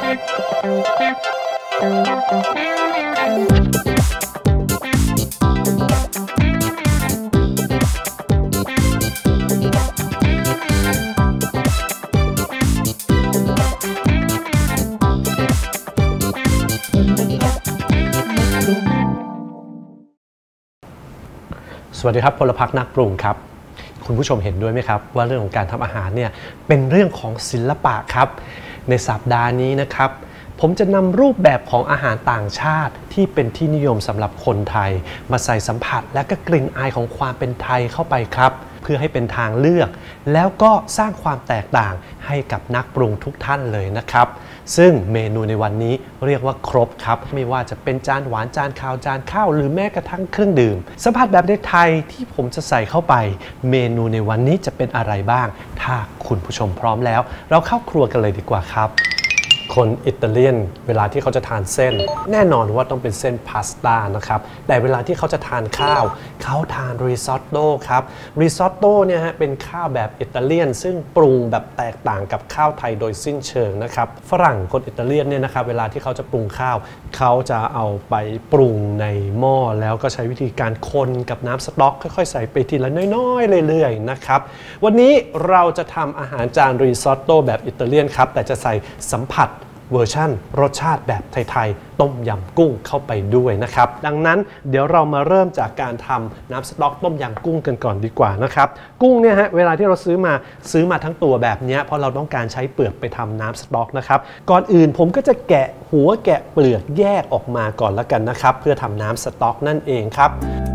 สวัสดีครับพลพรรคนักปรุงครับคุณผู้ชมเห็นด้วยไหมครับว่าเรื่องของการทำอาหารเนี่ยเป็นเรื่องของศิลปะครับในสัปดาห์นี้นะครับผมจะนำรูปแบบของอาหารต่างชาติที่เป็นที่นิยมสำหรับคนไทยมาใส่สัมผัสและก็กลิ่นอายของความเป็นไทยเข้าไปครับเพื่อให้เป็นทางเลือกแล้วก็สร้างความแตกต่างให้กับนักปรุงทุกท่านเลยนะครับซึ่งเมนูในวันนี้เรียกว่าครบครับไม่ว่าจะเป็นจานหวานจานคาวจานข้าวหรือแม้กระทั่งเครื่องดื่มสัมผัสแบบไทยที่ผมจะใส่เข้าไปเมนูในวันนี้จะเป็นอะไรบ้างถ้าคุณผู้ชมพร้อมแล้วเราเข้าครัวกันเลยดีกว่าครับคนอิตาเลียนเวลาที่เขาจะทานเส้นแน่นอนว่าต้องเป็นเส้นพาสต้านะครับแต่เวลาที่เขาจะทานข้าวเขาทานริซอตโต้ครับริซอตโต้เนี่ยฮะเป็นข้าวแบบอิตาเลียนซึ่งปรุงแบบแตกต่างกับข้าวไทยโดยสิ้นเชิงนะครับฝรั่งคนอิตาเลียนเนี่ยนะครับเวลาที่เขาจะปรุงข้าวเขาจะเอาไปปรุงในหม้อแล้วก็ใช้วิธีการคนกับน้ำสต๊อกค่อยๆใส่ไปทีละน้อยๆเรื่อยๆนะครับวันนี้เราจะทำอาหารจานริซอตโต้แบบอิตาเลียนครับแต่จะใส่สัมผัสเวอร์ชั่นรสชาติแบบไทยๆต้มยำกุ้งเข้าไปด้วยนะครับดังนั้นเดี๋ยวเรามาเริ่มจากการทำน้ำสต๊อกต้มยำกุ้งกันก่อนดีกว่านะครับกุ้งเนี่ยฮะเวลาที่เราซื้อมาทั้งตัวแบบนี้เพราะเราต้องการใช้เปลือกไปทำน้ำสต๊อกนะครับก่อนอื่นผมก็จะแกะหัวแกะเปลือกแยกออกมาก่อนแล้วกันนะครับเพื่อทำน้ำสต๊อกนั่นเองครับ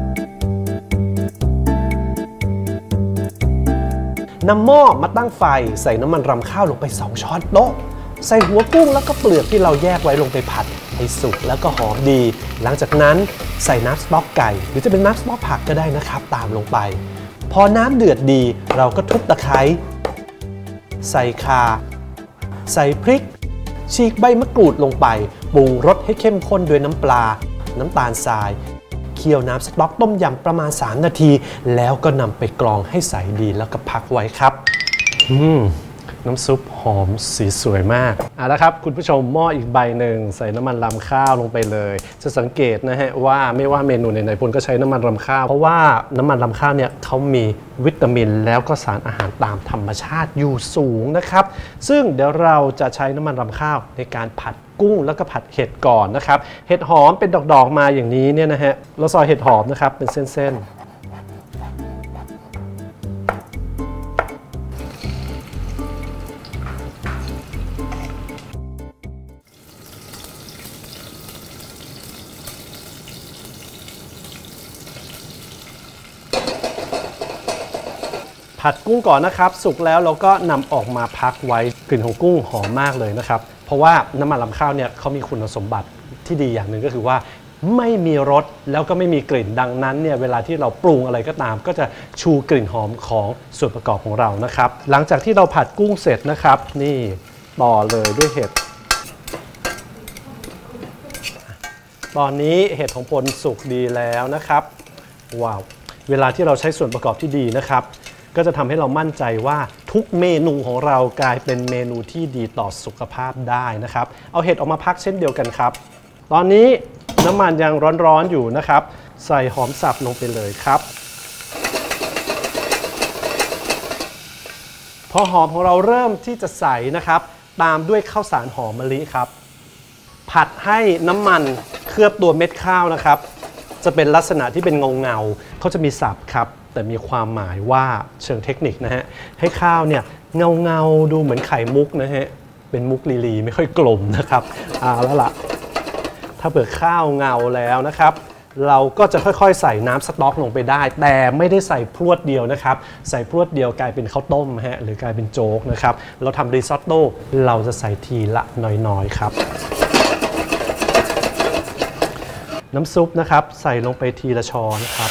นำหม้อมาตั้งไฟใส่น้ำมันรำข้าวลงไป2 ช้อนโต๊ะใส่หัวกุ้งแล้วก็เปลือกที่เราแยกไว้ลงไปผัดให้สุกแล้วก็หอมดีหลังจากนั้นใส่น้ำสต๊อกไก่หรือจะเป็นน้ำสต๊อกผักก็ได้นะครับตามลงไปพอน้ำเดือดดีเราก็ทุบตะไคร้ใส่ข่าใส่พริกฉีกใบมะกรูดลงไปปรุงรสให้เข้มข้นด้วยน้ำปลาน้ำตาลทรายเคี่ยวน้ำสต๊อกต้มยำประมาณ3 นาทีแล้วก็นำไปกรองให้ใสดีแล้วก็พักไว้ครับน้ำซุปหอมสีสวยมากแล้วครับคุณผู้ชมหม้ออีกใบหนึ่งใส่น้ำมันรำข้าวลงไปเลยจะสังเกตนะฮะว่าไม่ว่าเมนูไหนๆพลก็ใช้น้ำมันรำข้าวเพราะว่าน้ำมันรำข้าวเนี่ยเขามีวิตามินแล้วก็สารอาหารตามธรรมชาติอยู่สูงนะครับซึ่งเดี๋ยวเราจะใช้น้ำมันรำข้าวในการผัดกุ้งแล้วก็ผัดเห็ดก่อนนะครับเห็ดหอมเป็นดอกๆมาอย่างนี้เนี่ยนะฮะเราซอยเห็ดหอมนะครับเป็นเส้นๆผัดกุ้งก่อนนะครับสุกแล้วเราก็นำออกมาพักไว้กลิ่นของกุ้งหอมมากเลยนะครับเพราะว่าน้ำมันรำข้าวเนี่ยเขามีคุณสมบัติที่ดีอย่างหนึ่งก็คือว่าไม่มีรสแล้วก็ไม่มีกลิ่นดังนั้นเนี่ยเวลาที่เราปรุงอะไรก็ตามก็จะชูกลิ่นหอมของส่วนประกอบของเรานะครับหลังจากที่เราผัดกุ้งเสร็จนะครับนี่ต่อเลยด้วยเห็ดตอนนี้เห็ดของพลสุกดีแล้วนะครับว้าวเวลาที่เราใช้ส่วนประกอบที่ดีนะครับก็จะทำให้เรามั่นใจว่าทุกเมนูของเรากลายเป็นเมนูที่ดีต่อสุขภาพได้นะครับเอาเห็ดออกมาพักเช่นเดียวกันครับตอนนี้น้ำมันยังร้อนๆอยู่นะครับใส่หอมสับลงไปเลยครับพอหอมของเราเริ่มที่จะใสนะครับตามด้วยข้าวสารหอมมะลิครับผัดให้น้ำมันเคลือบตัวเม็ดข้าวนะครับจะเป็นลักษณะที่เป็นเงาๆเขาจะมีศัพท์ครับแต่มีความหมายว่าเชิงเทคนิคนะฮะให้ข้าวเนี่ยเงาดูเหมือนไข่มุกนะฮะเป็นมุกลีไม่ค่อยกลมนะครับแล้วล่ะถ้าเปิดข้าวเงาแล้วนะครับเราก็จะค่อยๆใส่น้ำสต๊อกลงไปได้แต่ไม่ได้ใส่พรวดเดียวนะครับใส่พรวดเดียวกลายเป็นข้าวต้มฮะหรือกลายเป็นโจ๊กนะครับเราทำริซอตโต้เราจะใส่ทีละน้อยๆครับน้ำซุปนะครับใส่ลงไปทีละช้อนครับ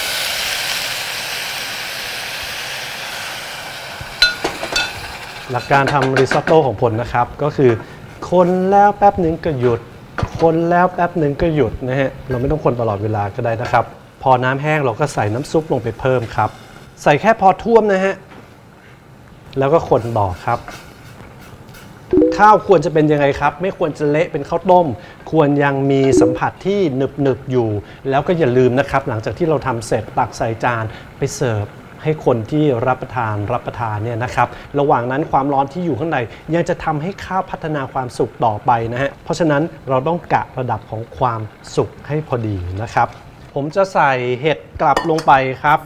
หลักการทำริซอตโต้ของพลนะครับก็คือคนแล้วแป๊บหนึ่งก็หยุดคนแล้วแป๊บหนึ่งก็หยุดนะฮะเราไม่ต้องคนตลอดเวลาก็ได้นะครับพอน้ำแห้งเราก็ใส่น้ำซุปลงไปเพิ่มครับใส่แค่พอท่วมนะฮะแล้วก็คนต่อครับข้าวควรจะเป็นยังไงครับไม่ควรจะเละเป็นข้าวต้มควรยังมีสัมผัสที่หนึบๆอยู่แล้วก็อย่าลืมนะครับหลังจากที่เราทำเสร็จตักใส่จานไปเสิร์ฟให้คนที่รับประทานเนี่ยนะครับระหว่างนั้นความร้อนที่อยู่ข้างในยังจะทำให้ข้าวพัฒนาความสุกต่อไปนะฮะเพราะฉะนั้นเราต้องกะระดับของความสุกให้พอดีนะครับผมจะใส่เห็ดกลับลงไปครับ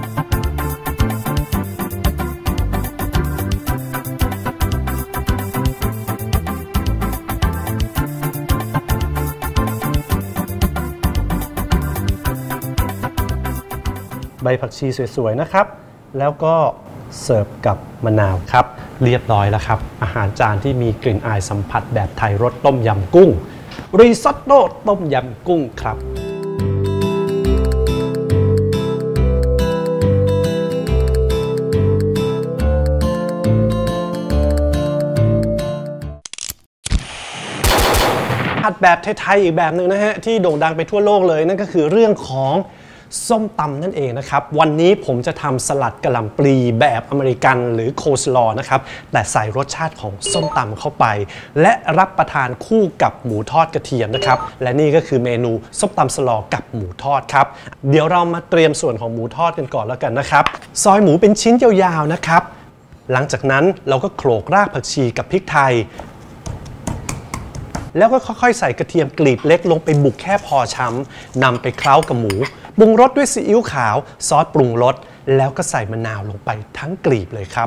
ใบผักชีสวยๆนะครับแล้วก็เสิร์ฟกับมะนาวครับเรียบร้อยแล้วครับอาหารจานที่มีกลิ่นอายสัมผัสแบบไทยรสต้มยำกุ้งริซอตโต้ต้มยำกุ้งครับผัดแบบไทยๆอีกแบบหนึ่งนะฮะที่โด่งดังไปทั่วโลกเลยนั่นก็คือเรื่องของส้มตำนั่นเองนะครับวันนี้ผมจะทำสลัดกะหล่ำปลีแบบอเมริกันหรือโคสลอนะครับแต่ใส่รสชาติของส้มตำเข้าไปและรับประทานคู่กับหมูทอดกระเทียมนะครับและนี่ก็คือเมนูส้มตำสลอกับหมูทอดครับเดี๋ยวเรามาเตรียมส่วนของหมูทอดกันก่อนแล้วกันนะครับซอยหมูเป็นชิ้นยาวๆนะครับหลังจากนั้นเราก็โขลกรากผักชีกับพริกไทยแล้วก็ค่อยๆใส่กระเทียมกลีบเล็กลงไปบุกแค่พอช้ำนำไปเคล้ากับหมูปรุงรสด้วยซีอิ๊วขาวซอสปรุงรสแล้วก็ใส่มะนาวลงไปทั้งกลีบเลยครับ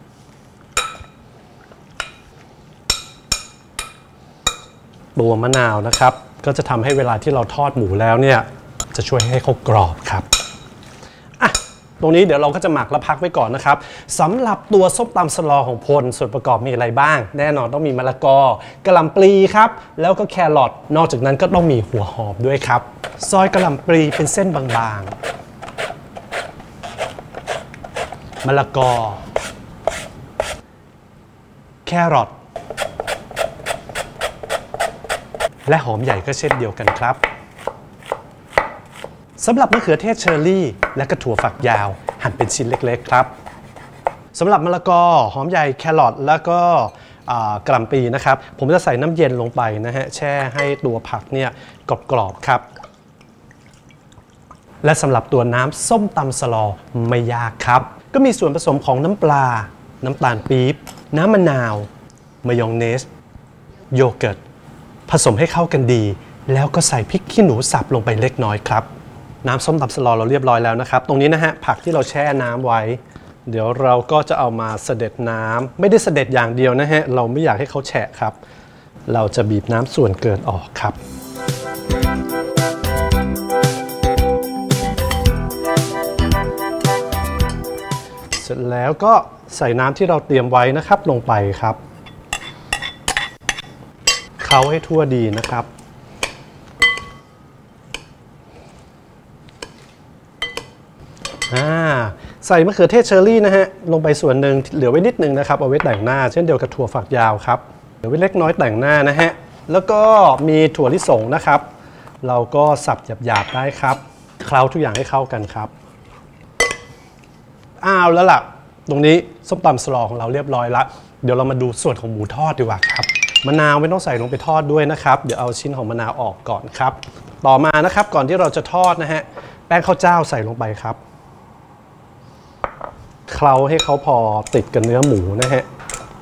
ตัวมะนาวนะครับก็จะทำให้เวลาที่เราทอดหมูแล้วเนี่ยจะช่วยให้เขากรอบครับตรงนี้เดี๋ยวเราก็จะหมักและพักไว้ก่อนนะครับสำหรับตัวส้มตำสลอของพลส่วนประกอบมีอะไรบ้างแน่นอนต้องมีมะละกอกะหล่ำปลีครับแล้วก็แครอทนอกจากนั้นก็ต้องมีหัวหอมด้วยครับซอยกะหล่ำปลีเป็นเส้นบางๆมะละกอแครอทและหอมใหญ่ก็เช่นเดียวกันครับสำหรับมะเขือเทศเชอร์รี่และกระถั่วฝักยาวหั่นเป็นชิ้นเล็กๆครับสำหรับมะละกอหอมใหญ่แครอทแล้วก็กะหล่ำปลีนะครับผมจะใส่น้ำเย็นลงไปนะฮะแช่ให้ตัวผักเนี่ยกรอบๆครับและสำหรับตัวน้ำส้มตำสลอไม่ยากครับก็มีส่วนผสมของน้ำปลาน้ำตาลปี๊บน้ำมะนาวมายองเนสโยเกิร์ตผสมให้เข้ากันดีแล้วก็ใส่พริกขี้หนูสับลงไปเล็กน้อยครับน้ำส้มตำสลอเราเรียบร้อยแล้วนะครับตรงนี้นะฮะผักที่เราแช่น้ำไว้เดี๋ยวเราก็จะเอามาเสด็จน้ำไม่ได้เสด็จอย่างเดียวนะฮะเราไม่อยากให้เขาแฉะครับเราจะบีบน้ำส่วนเกินออกครับเสร็จแล้วก็ใส่น้ำที่เราเตรียมไว้นะครับลงไปครับเคล้าให้ทั่วดีนะครับใส่มะเขือเทศเชอร์รี่นะฮะลงไปส่วนหนึ่งเหลือไว้นิดนึงนะครับเอาไว้แต่งหน้าเช่นเดียวกับถั่วฝักยาวครับเหลือไว้เล็กน้อยแต่งหน้านะฮะแล้วก็มีถั่วลิสงนะครับเราก็สับหยาบๆได้ครับเคล้าทุกอย่างให้เข้ากันครับแล้วล่ะตรงนี้ส้มตำสลอของเราเรียบร้อยแล้วเดี๋ยวเรามาดูส่วนของหมูทอดดีกว่าครับมะนาวไม่ต้องใส่ลงไปทอดด้วยนะครับเดี๋ยวเอาชิ้นของมะนาวออกก่อนครับต่อมานะครับก่อนที่เราจะทอดนะฮะแป้งข้าวเจ้าใส่ลงไปครับเคล้าให้เขาพอติดกับเนื้อหมูนะฮะ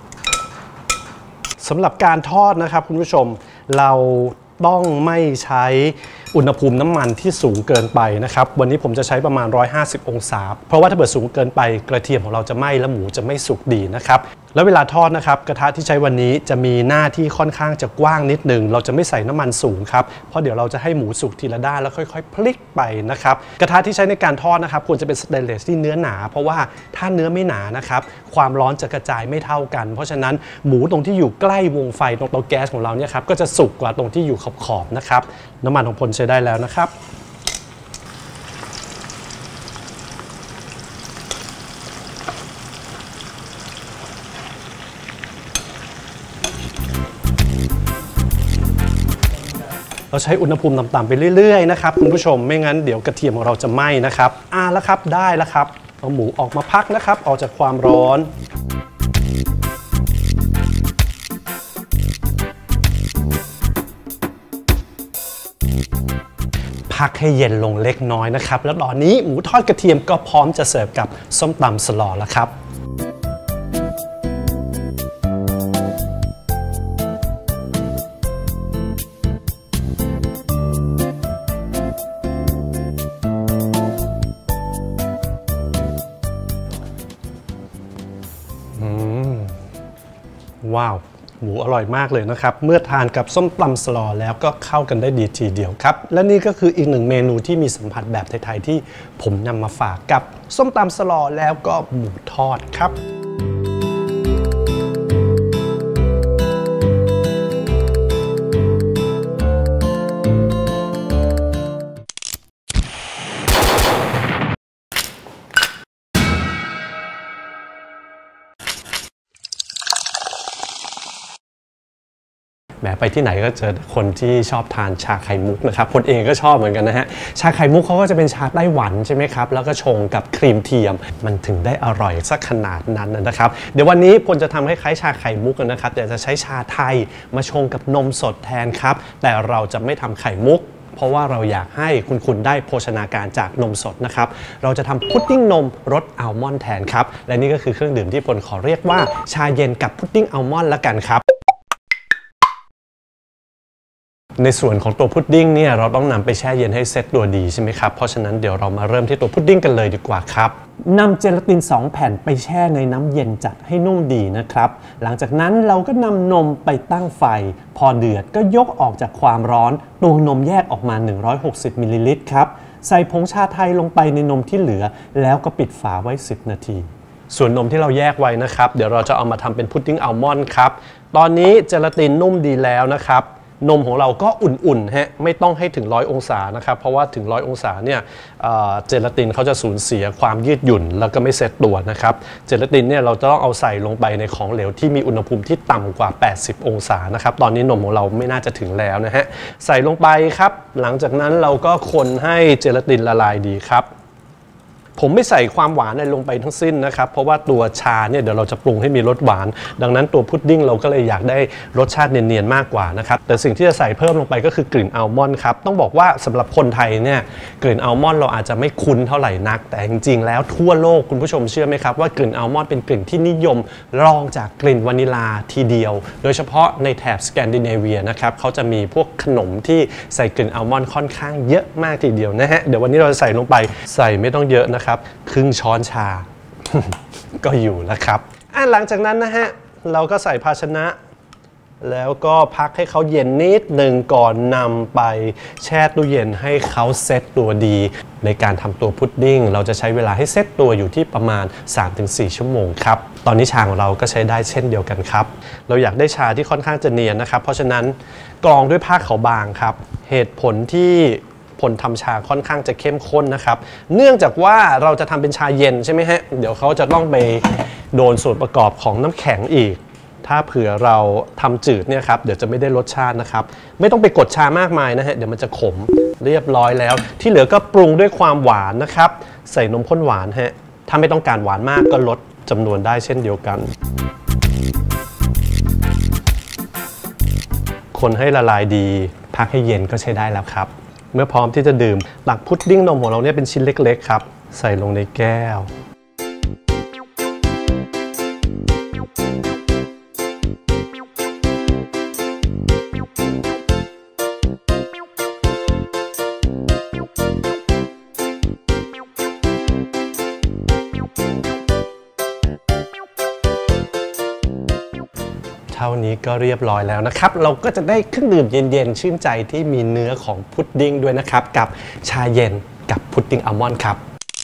สำหรับการทอดนะครับคุณผู้ชมเราต้องไม่ใช้อุณหภูมิน้ำมันที่สูงเกินไปนะครับวันนี้ผมจะใช้ประมาณ150องศาเพราะว่าถ้าเกิดสูงเกินไปกระเทียมของเราจะไหม้และหมูจะไม่สุกดีนะครับแล้วเวลาทอดนะครับกระทะที่ใช้วันนี้จะมีหน้าที่ค่อนข้างจะกว้างนิดนึงเราจะไม่ใส่น้ำมันสูงครับเพราะเดี๋ยวเราจะให้หมูสุกทีละด้านแล้วค่อยๆพลิกไปนะครับกระทะที่ใช้ในการทอดนะครับควรจะเป็นสเตนเลสที่เนื้อหนาเพราะว่าถ้าเนื้อไม่หนานะครับความร้อนจะกระจายไม่เท่ากันเพราะฉะนั้นหมูตรงที่อยู่ใกล้วงไฟตรงเตาแก๊สของเราเนี่ยครับก็จะสุกกว่าตรงที่อยู่ขอบๆนะครับน้ำมันของพลใช้ได้แล้วนะครับเราใช้อุณหภูมิต่ำๆไปเรื่อยๆนะครับคุณผู้ชมไม่งั้นเดี๋ยวกระเทียมของเราจะไหม้นะครับแล้วครับได้แล้วครับเอาหมูออกมาพักนะครับออกจากความร้อนพักให้เย็นลงเล็กน้อยนะครับแล้วตอนนี้หมูทอดกระเทียมก็พร้อมจะเสิร์ฟกับส้มตำสลอแล้วครับว้าวหมูอร่อยมากเลยนะครับเมื่อทานกับส้มตำสลอแล้วก็เข้ากันได้ดีทีเดียวครับและนี่ก็คืออีกหนึ่งเมนูที่มีสัมผัสแบบไทยๆที่ผมนำมาฝากกับส้มตำสลอแล้วก็หมูทอดครับแม้ไปที่ไหนก็เจอคนที่ชอบทานชาไข่มุกนะครับคนเองก็ชอบเหมือนกันนะฮะชาไข่มุกเขาก็จะเป็นชาไต้หวันใช่ไหมครับแล้วก็ชงกับครีมเทียมมันถึงได้อร่อยสักขนาดนั้นนะครับเดี๋ยววันนี้พลจะทำให้คล้ายชาไข่มุกนะครับแต่จะใช้ชาไทยมาชงกับนมสดแทนครับแต่เราจะไม่ทำไข่มุกเพราะว่าเราอยากให้คุณได้โภชนาการจากนมสดนะครับเราจะทำพุดดิ้งนมรสอัลมอนด์แทนครับและนี่ก็คือเครื่องดื่มที่พลขอเรียกว่าชาเย็นกับพุดดิ้งอัลมอนด์ละกันครับในส่วนของตัวพุดดิ้งเนี่ยเราต้องนำไปแช่เย็นให้เซตตัวดีใช่ไหมครับเพราะฉะนั้นเดี๋ยวเรามาเริ่มที่ตัวพุดดิ้งกันเลยดีกว่าครับนำเจลาติน2แผ่นไปแช่ในน้ำเย็นจัดให้นุ่มดีนะครับหลังจากนั้นเราก็นำนมไปตั้งไฟพอเดือดก็ยกออกจากความร้อนตัวนมแยกออกมา160มิลลิลิตรครับใส่ผงชาไทยลงไปในนมที่เหลือแล้วก็ปิดฝาไว้10นาทีส่วนนมที่เราแยกไว้นะครับเดี๋ยวเราจะเอามาทำเป็นพุดดิ้งอัลมอนด์ครับตอนนี้เจลาตินนุ่มดีแล้วนะครับนมของเราก็อุ่นๆฮะไม่ต้องให้ถึง100องศานะครับเพราะว่าถึง100องศาเนี่ยเจลาตินเขาจะสูญเสียความยืดหยุ่นแล้วก็ไม่เซตตัวนะครับเจลาตินเนี่ยเราจะต้องเอาใส่ลงไปในของเหลวที่มีอุณหภูมิที่ต่ำกว่า80องศานะครับตอนนี้นมของเราไม่น่าจะถึงแล้วนะฮะใส่ลงไปครับหลังจากนั้นเราก็คนให้เจลาตินละลายดีครับผมไม่ใส่ความหวานอะไรลงไปทั้งสิ้นนะครับเพราะว่าตัวชาเนี่ยเดี๋ยวเราจะปรุงให้มีรสหวานดังนั้นตัวพุดดิ้งเราก็เลยอยากได้รสชาติเนียนๆมากกว่านะครับแต่สิ่งที่จะใส่เพิ่มลงไปก็คือกลิ่นอัลมอนด์ครับต้องบอกว่าสำหรับคนไทยเนี่ยกลิ่นอัลมอนด์เราอาจจะไม่คุ้นเท่าไหร่นักแต่จริงๆแล้วทั่วโลกคุณผู้ชมเชื่อไหมครับว่ากลิ่นอัลมอนด์เป็นกลิ่นที่นิยมรองจากกลิ่นวานิลาทีเดียวโดยเฉพาะในแถบสแกนดิเนเวียนะครับเขาจะมีพวกขนมที่ใส่กลิ่นอัลมอนด์ค่อนข้างเยอะมากทีเดียวนะฮะเดี๋ยววันนี้เราจะใส่ลงไปใส่ไม่ต้องเยอะนะครับครึ่งช้อนชา ก็อยู่แล้วครับหลังจากนั้นนะฮะเราก็ใส่ภาชนะแล้วก็พักให้เขาเย็นนิดหนึ่งก่อนนำไปแช่ตู้เย็นให้เขาเซตตัวดีในการทำตัวพุดดิ้งเราจะใช้เวลาให้เซตตัวอยู่ที่ประมาณ 3-4 ชั่วโมงครับตอนนี้ชาของเราก็ใช้ได้เช่นเดียวกันครับเราอยากได้ชาที่ค่อนข้างจะเนียนนะครับเพราะฉะนั้นกรองด้วยผ้าขาวบางครับเหตุผลที่ผลทำชาค่อนข้างจะเข้มข้นนะครับเนื่องจากว่าเราจะทำเป็นชาเย็นใช่ไหมฮะเดี๋ยวเขาจะต้องไปโดนส่วนประกอบของน้ำแข็งอีกถ้าเผื่อเราทำจืดเนี่ยครับเดี๋ยวจะไม่ได้รสชาตินะครับไม่ต้องไปกดชามากมายนะฮะเดี๋ยวมันจะขมเรียบร้อยแล้วที่เหลือก็ปรุงด้วยความหวานนะครับใส่นมข้นหวานฮะถ้าไม่ต้องการหวานมากก็ลดจำนวนได้เช่นเดียวกันคนให้ละลายดีพักให้เย็นก็ใช้ได้แล้วครับเมื่อพร้อมที่จะดื่มตักพุดดิ้งนมของเราเนี่ยเป็นชิ้นเล็กๆครับใส่ลงในแก้วเท่านี้ก็เรียบร้อยแล้วนะครับเราก็จะได้เครื่องดื่มเย็นๆชื่นใจที่มีเนื้อของพุดดิ้งด้วยนะครับกับชาเย็นกับพุดดิ้งอัลมอนด์ครับ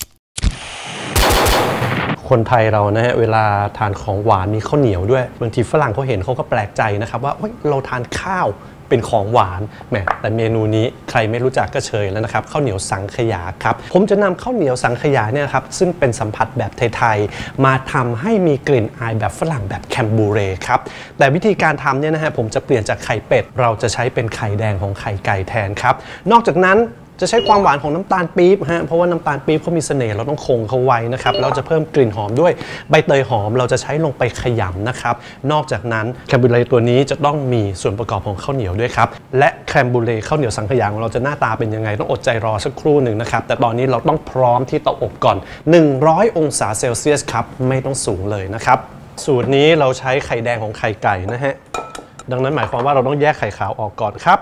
คนไทยเรานะฮะเวลาทานของหวานมีข้าวเหนียวด้วยบางทีฝรั่งเขาเห็นเขาก็แปลกใจนะครับว่าเราทานข้าวเป็นของหวานแหมแต่เมนูนี้ใครไม่รู้จักก็เชยแล้วนะครับข้าวเหนียวสังขยาครับผมจะนำข้าวเหนียวสังขยาเนี่ยครับซึ่งเป็นสัมผัสแบบไทยๆมาทำให้มีกลิ่นอายแบบฝรั่งแบบแคมบูเร่ครับแต่วิธีการทำเนี่ยนะฮะผมจะเปลี่ยนจากไข่เป็ดเราจะใช้เป็นไข่แดงของไข่ไก่แทนครับนอกจากนั้นจะใช้ความหวานของน้ำตาลปี๊บฮะเพราะว่าน้ำตาลปี๊บเขามีเสน่ห์เราต้องคงเขาไว้นะครับเราจะเพิ่มกลิ่นหอมด้วยใบเตยหอมเราจะใช้ลงไปขยำนะครับนอกจากนั้นแคมบูเล่ตัวนี้จะต้องมีส่วนประกอบของข้าวเหนียวด้วยครับและแคมบูเล่ข้าวเหนียวสังขยาของเราจะหน้าตาเป็นยังไงต้องอดใจรอสักครู่หนึ่งนะครับแต่ตอนนี้เราต้องพร้อมที่เตาอบก่อน100องศาเซลเซียสครับไม่ต้องสูงเลยนะครับสูตรนี้เราใช้ไข่แดงของไข่ไก่นะฮะดังนั้นหมายความว่าเราต้องแยกไข่ขาวออกก่อนครับ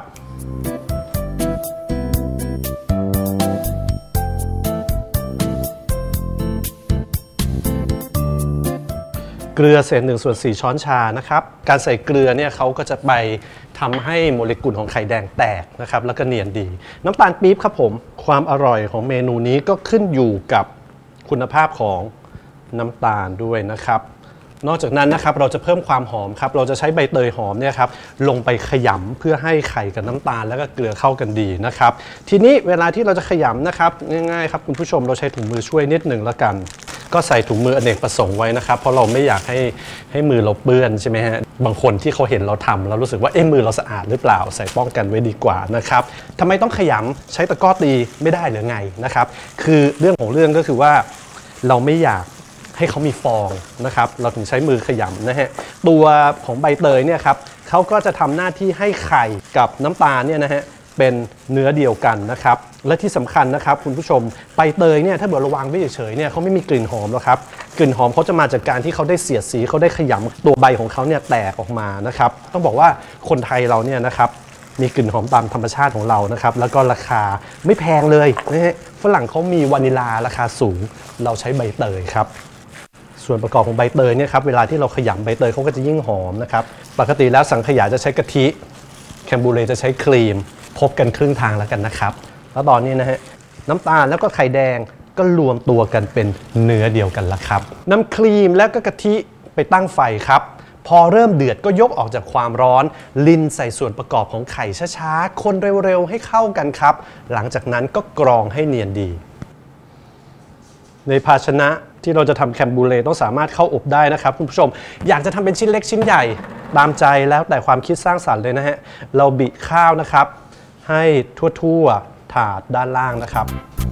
เกลือเศษ1/4 ช้อนชานะครับการใส่เกลือเนี่ยเขาก็จะไปทำให้โมเลกุลของไข่แดงแตกนะครับแล้วก็เนียนดีน้ำตาลปี๊บครับผมความอร่อยของเมนูนี้ก็ขึ้นอยู่กับคุณภาพของน้ำตาลด้วยนะครับนอกจากนั้นนะครับเราจะเพิ่มความหอมครับเราจะใช้ใบเตยหอมเนี่ยครับลงไปขยำเพื่อให้ไข่กับน้ำตาลแล้วก็เกลือเข้ากันดีนะครับทีนี้เวลาที่เราจะขยำนะครับง่ายๆครับคุณผู้ชมเราใช้ถุงมือช่วยนิดหนึ่งแล้วกันก็ใส่ถุงมืออเนกประสงค์ไว้นะครับเพราะเราไม่อยากให้มือเราเปื้อนใช่ไหมฮะบางคนที่เขาเห็นเราทำเรารู้สึกว่ามือเราสะอาดหรือเปล่าใส่ป้องกันไว้ดีกว่านะครับทำไมต้องขยำใช้ตะกร้อตีไม่ได้หรือไงนะครับคือเรื่องของเรื่องก็คือว่าเราไม่อยากให้เขามีฟองนะครับเราถึงใช้มือขยำนะฮะตัวของใบเตยเนี่ยครับเขาก็จะทำหน้าที่ให้ไข่กับน้ำตาลเนี่ยนะฮะเป็นเนื้อเดียวกันนะครับและที่สำคัญนะครับคุณผู้ชมใบเตยเนี่ยถ้าเกิดระวังไว้เฉยๆเนี่ยเขาไม่มีกลิ่นหอมหรอกครับกลิ่นหอมเขาจะมาจากการที่เขาได้เสียดสีเขาได้ขยำตัวใบของเขาเนี่ยแตกออกมานะครับต้องบอกว่าคนไทยเราเนี่ยนะครับมีกลิ่นหอมตามธรรมชาติของเรานะครับแล้วก็ราคาไม่แพงเลยนะฮะฝรั่งเขามีวานิลาราคาสูงเราใช้ใบเตยครับส่วนประกอบของใบเตยเนี่ยครับเวลาที่เราขยำใบเตยเขาก็จะยิ่งหอมนะครับปกติแล้วสังขยาจะใช้กะทิแคมบูเล่จะใช้ครีมพบกันครึ่งทางแล้วกันนะครับแล้วตอนนี้นะฮะน้ำตาลแล้วก็ไข่แดงก็รวมตัวกันเป็นเนื้อเดียวกันแล้วครับน้ำครีมแล้วก็กะทิไปตั้งไฟครับพอเริ่มเดือดก็ยกออกจากความร้อนลินใส่ส่วนประกอบของไข่ช้าๆคนเร็วๆให้เข้ากันครับหลังจากนั้นก็กรองให้เนียนดีในภาชนะที่เราจะทำแคมบูเล่ต้องสามารถเข้าอบได้นะครับคุณผู้ชมอยากจะทำเป็นชิ้นเล็กชิ้นใหญ่ตามใจแล้วแต่ความคิดสร้างสรรค์เลยนะฮะเราบิข้าวนะครับให้ทั่วๆถาดด้านล่างนะครับ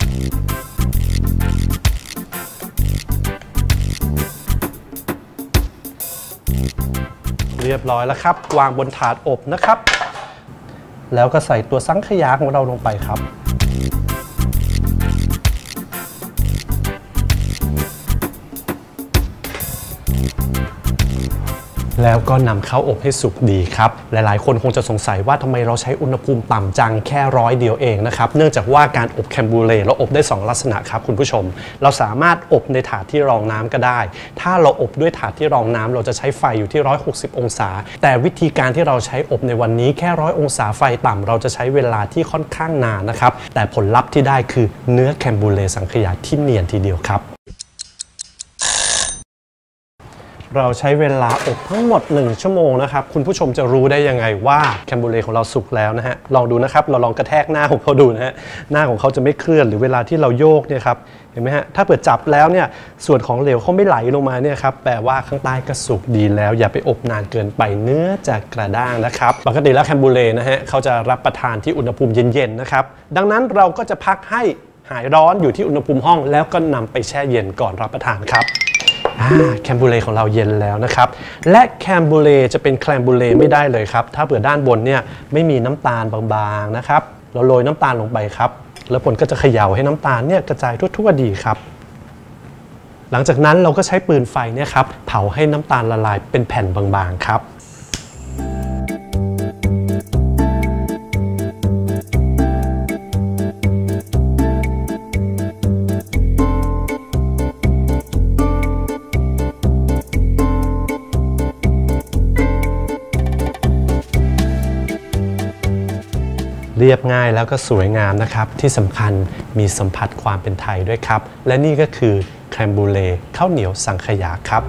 เรียบร้อยแล้วครับวางบนถาดอบนะครับแล้วก็ใส่ตัวสังขยาของเราลงไปครับแล้วก็นำเข้าอบให้สุกดีครับหลายๆคนคงจะสงสัยว่าทำไมเราใช้อุณหภูมิต่ำจังแค่100เดียวเองนะครับเนื่องจากว่าการอบแคมบูเล่เราอบได้2ลักษณะครับคุณผู้ชมเราสามารถอบในถาดที่รองน้ำก็ได้ถ้าเราอบด้วยถาดที่รองน้ำเราจะใช้ไฟอยู่ที่160องศาแต่วิธีการที่เราใช้อบในวันนี้แค่100องศาไฟต่ำเราจะใช้เวลาที่ค่อนข้างนานนะครับแต่ผลลัพธ์ที่ได้คือเนื้อแคมบูเล่สังขยาที่เนียนทีเดียวครับเราใช้เวลาอบทั้งหมด1ชั่วโมงนะครับคุณผู้ชมจะรู้ได้ยังไงว่าแคมบูเล่ของเราสุกแล้วนะฮะลองดูนะครับเราลองกระแทกหน้าของเขาดูนะฮะหน้าของเขาจะไม่เคลื่อนหรือเวลาที่เราโยกเนี่ยครับเห็นไหมฮะถ้าเปิดจับแล้วเนี่ยส่วนของเหลวเขาไม่ไหลลงมาเนี่ยครับแปลว่าข้างใต้ก็สุกดีแล้วอย่าไปอบนานเกินไปเนื้อจะกระด้างนะครับปกติแล้วแคมบูเล่นะฮะเขาจะรับประทานที่อุณหภูมิเย็นๆนะครับดังนั้นเราก็จะพักให้หายร้อนอยู่ที่อุณหภูมิห้องแล้วก็นำไปแช่เย็นก่อนรับประทานครับแคมบูเล่ของเราเย็นแล้วนะครับและแคมบูเล่จะเป็นแคมบูเล่ไม่ได้เลยครับถ้าเผื่อด้านบนเนี่ยไม่มีน้ำตาลบางๆนะครับเราโรยน้ำตาลลงไปครับแล้วผลก็จะเขย่าให้น้ำตาลเนี่ยกระจายทั่วๆดีครับหลังจากนั้นเราก็ใช้ปืนไฟเนี่ยครับเผาให้น้ำตาลละลายเป็นแผ่นบางๆครับเรียบง่ายแล้วก็สวยงามนะครับที่สำคัญมีสัมผัสความเป็นไทยด้วยครับและนี่ก็คือแคมบูเล่ข้าวเหนียวสังขยาครับ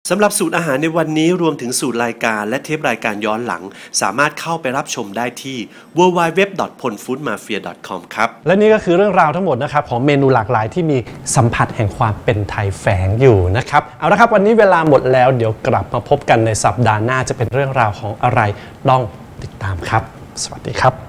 สำหรับสูตรอาหารในวันนี้รวมถึงสูตรรายการและเทปรายการย้อนหลังสามารถเข้าไปรับชมได้ที่ www.ponfoodmafia.com ครับและนี่ก็คือเรื่องราวทั้งหมดนะครับของเมนูหลากหลายที่มีสัมผัสแห่งความเป็นไทยแฝงอยู่นะครับเอาละครับวันนี้เวลาหมดแล้วเดี๋ยวกลับมาพบกันในสัปดาห์หน้าจะเป็นเรื่องราวของอะไรต้องติดตามครับสวัสดีครับ